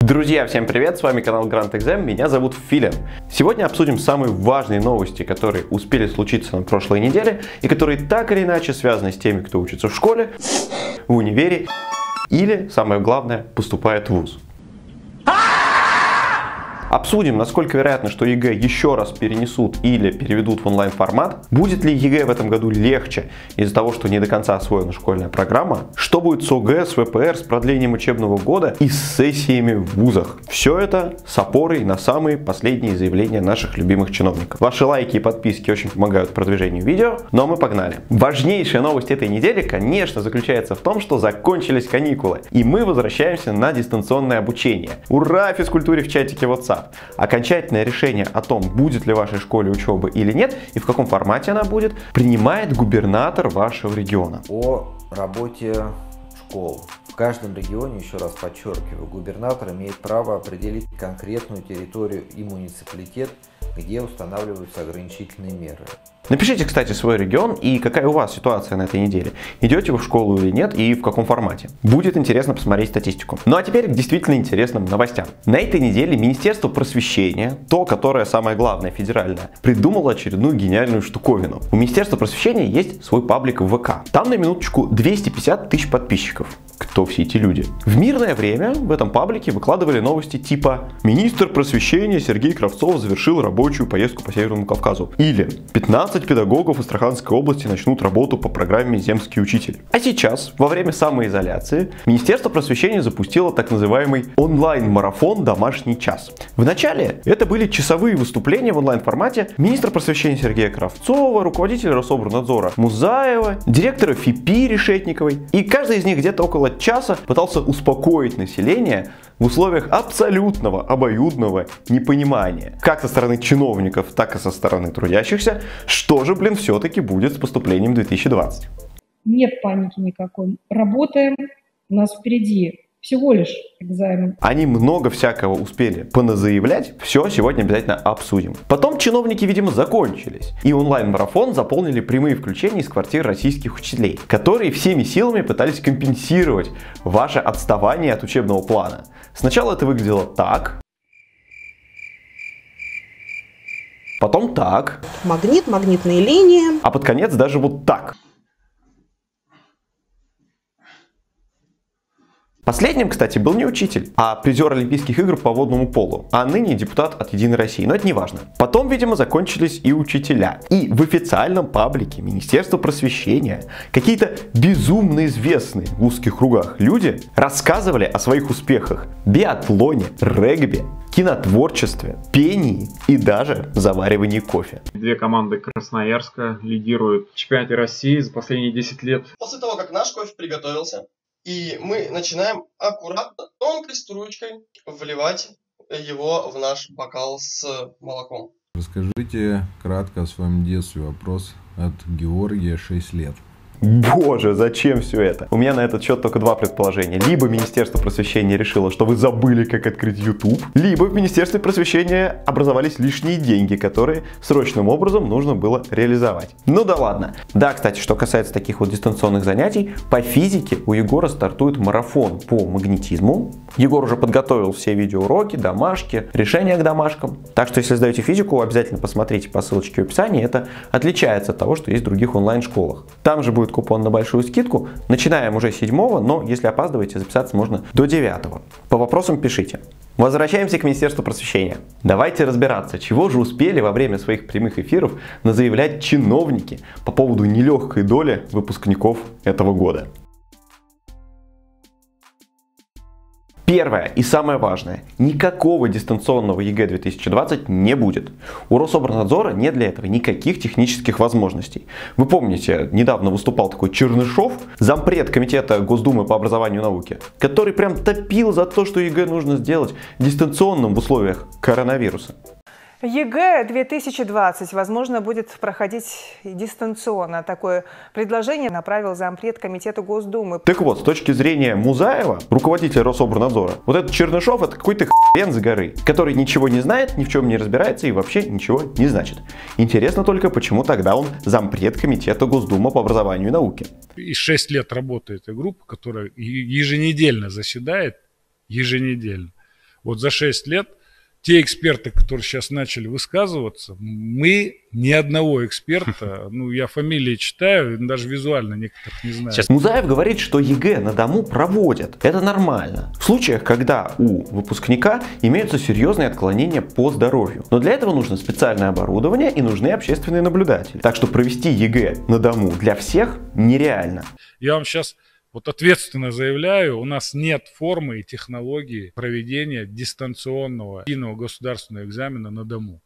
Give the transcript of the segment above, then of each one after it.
Друзья, всем привет, с вами канал Grand Exam, меня зовут Филин. Сегодня обсудим самые важные новости, которые успели случиться на прошлой неделе и которые так или иначе связаны с теми, кто учится в школе, в универе или, самое главное, поступает в вуз. Обсудим, насколько вероятно, что ЕГЭ еще раз перенесут или переведут в онлайн-формат. Будет ли ЕГЭ в этом году легче из-за того, что не до конца освоена школьная программа? Что будет с ОГЭ, с ВПР, с продлением учебного года и с сессиями в вузах? Все это с опорой на самые последние заявления наших любимых чиновников. Ваши лайки и подписки очень помогают продвижению видео, но мы погнали. Важнейшая новость этой недели, конечно, заключается в том, что закончились каникулы, и мы возвращаемся на дистанционное обучение. Ура, физкультуре в чатике WhatsApp! Окончательное решение о том, будет ли в вашей школе учеба или нет, и в каком формате она будет, принимает губернатор вашего региона. О работе школ. В каждом регионе, еще раз подчеркиваю, губернатор имеет право определить конкретную территорию и муниципалитет, где устанавливаются ограничительные меры. Напишите, кстати, свой регион и какая у вас ситуация на этой неделе. Идете вы в школу или нет и в каком формате. Будет интересно посмотреть статистику. Ну а теперь к действительно интересным новостям. На этой неделе Министерство просвещения, то, которое самое главное, федеральное, придумало очередную гениальную штуковину. У Министерства просвещения есть свой паблик в ВК. Там на минуточку 250 тысяч подписчиков. Кто все эти люди? В мирное время в этом паблике выкладывали новости типа «Министр просвещения Сергей Кравцов завершил рабочую поездку по Северному Кавказу» или «15 педагогов Астраханской области начнут работу по программе «Земский учитель». А сейчас, во время самоизоляции, Министерство просвещения запустило так называемый онлайн-марафон «Домашний час». Вначале это были часовые выступления в онлайн-формате министра просвещения Сергея Кравцова, руководителя Рособорнадзора Музаева, директора ФИПИ Решетниковой, и каждый из них где-то около часа пытался успокоить население в условиях абсолютного обоюдного непонимания, как со стороны чиновников, так и со стороны трудящихся, что же, все-таки будет с поступлением 2020. Нет паники никакой. Работаем, у нас впереди всего лишь экзамен. Они много всякого успели поназаявлять, все сегодня обязательно обсудим. Потом чиновники, видимо, закончились, и онлайн-марафон заполнили прямые включения из квартир российских учителей, которые всеми силами пытались компенсировать ваше отставание от учебного плана. Сначала это выглядело так, потом так, магнит, магнитные линии, а под конец даже вот так. Последним, кстати, был не учитель, а призер Олимпийских игр по водному полу, а ныне депутат от Единой России, но это не важно. Потом, видимо, закончились и учителя. И в официальном паблике Министерства просвещения какие-то безумно известные в узких кругах люди рассказывали о своих успехах в биатлоне, регби, кинотворчестве, пении и даже заваривании кофе. Две команды Красноярска лидируют в чемпионате России за последние 10 лет. После того, как наш кофе приготовился, и мы начинаем аккуратно, тонкой струечкой вливать его в наш бокал с молоком. Расскажите кратко о своем детстве. Вопрос от Георгия, 6 лет. Боже, зачем все это? У меня на этот счет только два предположения. Либо Министерство просвещения решило, что вы забыли, как открыть YouTube, либо в Министерстве просвещения образовались лишние деньги, которые срочным образом нужно было реализовать. Ну да ладно. Да, кстати, что касается таких вот дистанционных занятий, по физике у Егора стартует марафон по магнетизму. Егор уже подготовил все видеоуроки, домашки, решения к домашкам. Так что, если сдаете физику, обязательно посмотрите по ссылочке в описании. Это отличается от того, что есть в других онлайн-школах. Там же будет купон на большую скидку. Начинаем уже 7-го, но если опаздываете, записаться можно до 9-го. По вопросам пишите. Возвращаемся к Министерству просвещения. Давайте разбираться, чего же успели во время своих прямых эфиров назаявлять чиновники по поводу нелегкой доли выпускников этого года. Первое и самое важное. Никакого дистанционного ЕГЭ 2020 не будет. У Рособорнадзора нет для этого никаких технических возможностей. Вы помните, недавно выступал такой Чернышов, зампред комитета Госдумы по образованию и науке, который прям топил за то, что ЕГЭ нужно сделать дистанционным в условиях коронавируса. ЕГЭ 2020, возможно, будет проходить дистанционно. Такое предложение направил зампред комитета Госдумы. Так вот, с точки зрения Музаева, руководителя Рособорнадзора, вот этот Чернышов — это какой-то хрен с горы, который ничего не знает, ни в чем не разбирается и вообще ничего не значит. Интересно только, почему тогда он зампред комитета Госдумы по образованию и науке. И 6 лет работает эта группа, которая еженедельно заседает, еженедельно. вот за 6 лет те эксперты, которые сейчас начали высказываться, мы ни одного эксперта, ну, я фамилии читаю, даже визуально некоторых не знаю. Сейчас Музаев говорит, что ЕГЭ на дому проводят. Это нормально. В случаях, когда у выпускника имеются серьезные отклонения по здоровью. Но для этого нужно специальное оборудование и нужны общественные наблюдатели. Так что провести ЕГЭ на дому для всех нереально. Я вам сейчас вот ответственно заявляю, у нас нет формы и технологии проведения дистанционного единого государственного экзамена на дому.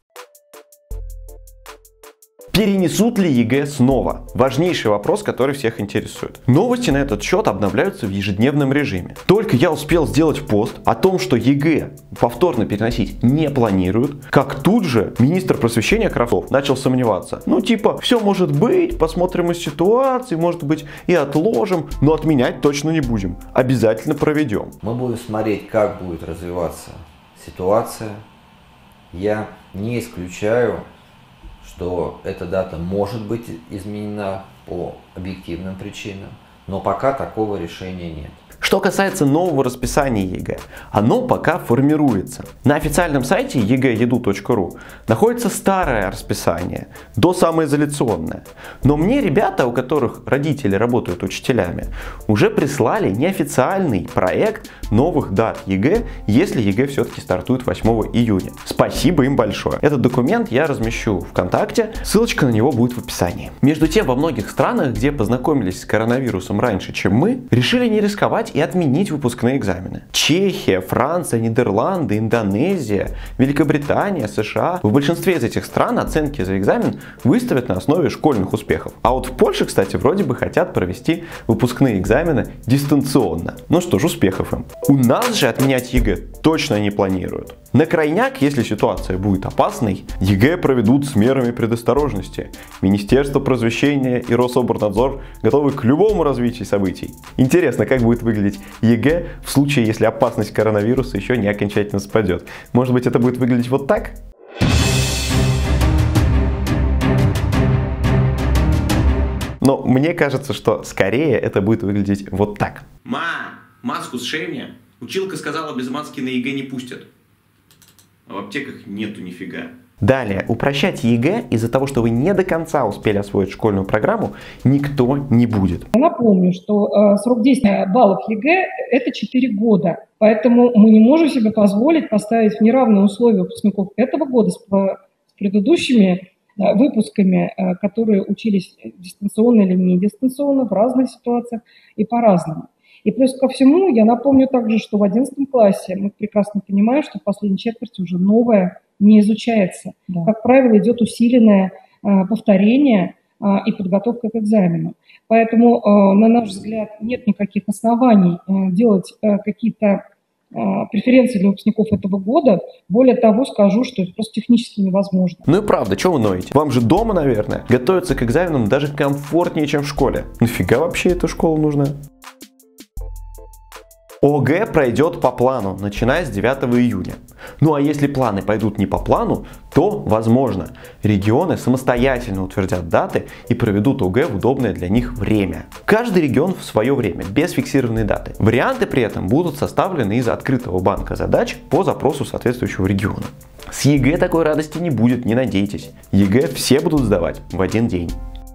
Перенесут ли ЕГЭ снова? Важнейший вопрос, который всех интересует. Новости на этот счет обновляются в ежедневном режиме. Только я успел сделать пост о том, что ЕГЭ повторно переносить не планируют, как тут же министр просвещения Кравцов начал сомневаться. Ну типа, все может быть, посмотрим из ситуации, может быть и отложим, но отменять точно не будем. Обязательно проведем. Мы будем смотреть, как будет развиваться ситуация. Я не исключаю, что эта дата может быть изменена по объективным причинам, но пока такого решения нет. Что касается нового расписания ЕГЭ, оно пока формируется. На официальном сайте egeedu.ru находится старое расписание, досамоизоляционное. Но мне ребята, у которых родители работают учителями, уже прислали неофициальный проект новых дат ЕГЭ, если ЕГЭ все-таки стартует 8 июня. Спасибо им большое. Этот документ я размещу ВКонтакте, ссылочка на него будет в описании. Между тем, во многих странах, где познакомились с коронавирусом раньше, чем мы, решили не рисковать и отменить выпускные экзамены. Чехия, Франция, Нидерланды, Индонезия, Великобритания, США. В большинстве из этих стран оценки за экзамен выставят на основе школьных успехов. А вот в Польше, кстати, вроде бы хотят провести выпускные экзамены дистанционно. Ну что ж, успехов им. У нас же отменять ЕГЭ точно не планируют. На крайняк, если ситуация будет опасной, ЕГЭ проведут с мерами предосторожности. Министерство просвещения и Рособорнадзор готовы к любому развитию событий. Интересно, как будет выглядеть ЕГЭ в случае, если опасность коронавируса еще не окончательно спадет. Может быть, это будет выглядеть вот так? Но мне кажется, что скорее это будет выглядеть вот так. Маску сшей мне. Училка сказала, без маски на ЕГЭ не пустят. А в аптеках нету нифига. Далее, упрощать ЕГЭ из-за того, что вы не до конца успели освоить школьную программу, никто не будет. Я напомню, что срок действия баллов ЕГЭ – это 4 года. Поэтому мы не можем себе позволить поставить в неравные условия выпускников этого года с предыдущими выпусками, которые учились дистанционно или не дистанционно, в разных ситуациях и по-разному. И плюс ко всему, я напомню также, что в 11 классе мы прекрасно понимаем, что в последней четверти уже новое не изучается. Да. Как правило, идет усиленное повторение и подготовка к экзамену. Поэтому, на наш взгляд, нет никаких оснований делать какие-то преференции для выпускников этого года. Более того, скажу, что это просто технически невозможно. Ну и правда, что вы ноете? Вам же дома, наверное, готовиться к экзаменам даже комфортнее, чем в школе. Нафига вообще эта школа нужна? ОГЭ пройдет по плану, начиная с 9 июня. Ну а если планы пойдут не по плану, то, возможно, регионы самостоятельно утвердят даты и проведут ОГЭ в удобное для них время. Каждый регион в свое время, без фиксированной даты. Варианты при этом будут составлены из открытого банка задач по запросу соответствующего региона. С ЕГЭ такой радости не будет, не надейтесь. ЕГЭ все будут сдавать в один день.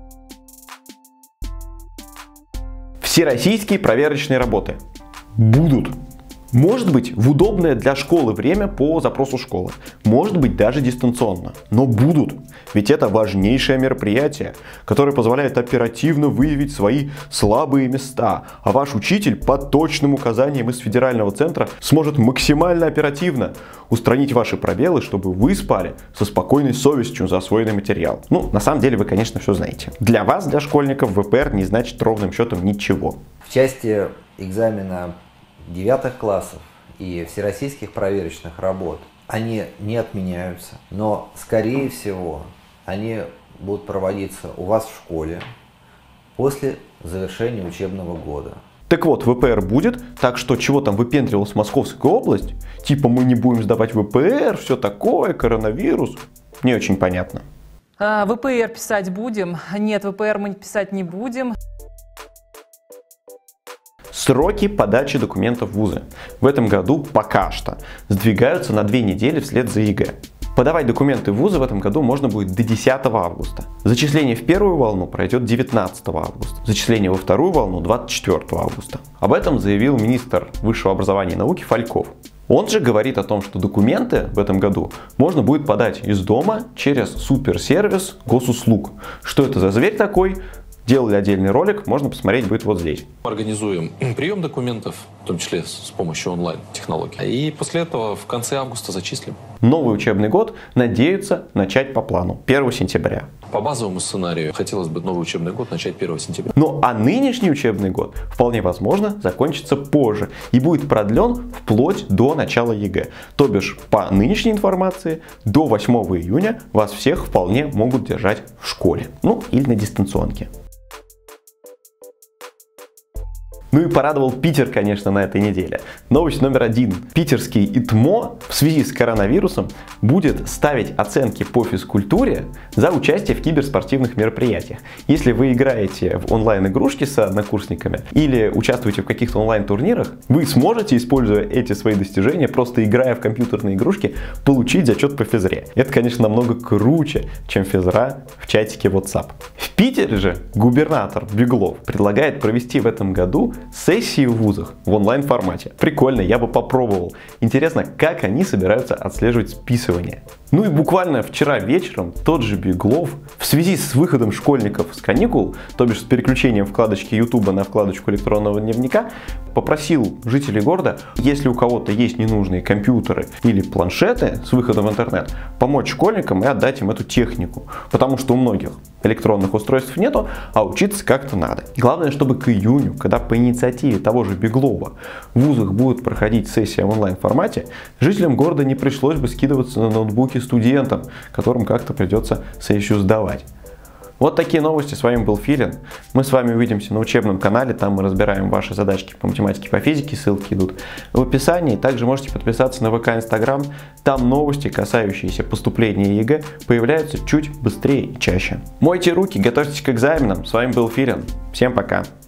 Всероссийские проверочные работы будут. Может быть, в удобное для школы время по запросу школы. Может быть, даже дистанционно. Но будут. Ведь это важнейшее мероприятие, которое позволяет оперативно выявить свои слабые места. А ваш учитель по точным указаниям из федерального центра сможет максимально оперативно устранить ваши пробелы, чтобы вы спали со спокойной совестью за освоенный материал. Ну, на самом деле, вы, конечно, все знаете. Для вас, для школьников, ВПР не значит ровным счетом ничего. В части экзамена 9 классов и всероссийских проверочных работ они не отменяются, но, скорее всего, они будут проводиться у вас в школе после завершения учебного года. Так вот, ВПР будет, так что чего там выпендривалась Московская область? Типа мы не будем сдавать ВПР, все такое, коронавирус. Не очень понятно. ВПР писать будем? Нет, ВПР мы писать не будем. Сроки подачи документов в вузы в этом году пока что сдвигаются на 2 недели вслед за ЕГЭ. Подавать документы в вузы в этом году можно будет до 10 августа. Зачисление в первую волну пройдет 19 августа. Зачисление во вторую волну 24 августа. Об этом заявил министр высшего образования и науки Фальков. Он же говорит о том, что документы в этом году можно будет подать из дома через суперсервис госуслуг. Что это за зверь такой? Делали отдельный ролик, можно посмотреть будет вот здесь. Организуем прием документов, в том числе с помощью онлайн-технологий. И после этого в конце августа зачислим. Новый учебный год надеются начать по плану 1 сентября. По базовому сценарию хотелось бы новый учебный год начать 1 сентября. Ну а нынешний учебный год вполне возможно закончится позже и будет продлен вплоть до начала ЕГЭ. То бишь по нынешней информации до 8 июня вас всех вполне могут держать в школе. Ну или на дистанционке. Ну и порадовал Питер, конечно, на этой неделе. Новость номер 1. Питерский ИТМО в связи с коронавирусом будет ставить оценки по физкультуре за участие в киберспортивных мероприятиях. Если вы играете в онлайн-игрушки с однокурсниками или участвуете в каких-то онлайн-турнирах, вы сможете, используя эти свои достижения, просто играя в компьютерные игрушки, получить зачет по физре. Это, конечно, намного круче, чем физра в чатике WhatsApp. В Питере же губернатор Беглов предлагает провести в этом году сессии в вузах в онлайн-формате. Прикольно, я бы попробовал. Интересно, как они собираются отслеживать списывание. Ну и буквально вчера вечером тот же Беглов в связи с выходом школьников с каникул, то бишь с переключением вкладочки YouTube на вкладочку электронного дневника, попросил жителей города, если у кого-то есть ненужные компьютеры или планшеты с выходом в интернет, помочь школьникам и отдать им эту технику. Потому что у многих электронных устройств нету, а учиться как-то надо. Главное, чтобы к июню, когда по инициативе того же Беглова в вузах будет проходить сессия в онлайн-формате, жителям города не пришлось бы скидываться на ноутбуки студентам, которым как-то придется сессию сдавать. Вот такие новости. С вами был Филин. Мы с вами увидимся на учебном канале. Там мы разбираем ваши задачки по математике, по физике. Ссылки идут в описании. Также можете подписаться на ВК, Инстаграм. Там новости, касающиеся поступления ЕГЭ, появляются чуть быстрее и чаще. Мойте руки, готовьтесь к экзаменам. С вами был Филин. Всем пока.